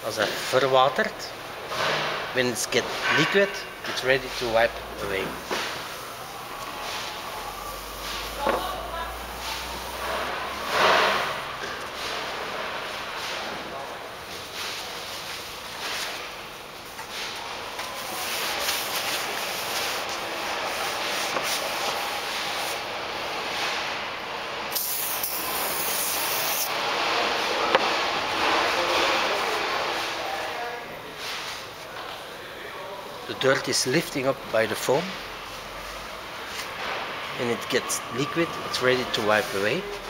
als hij verwatert, when it's get liquid, it's ready to wipe away. The dirt is lifting up by the foam and it gets liquid, it's ready to wipe away.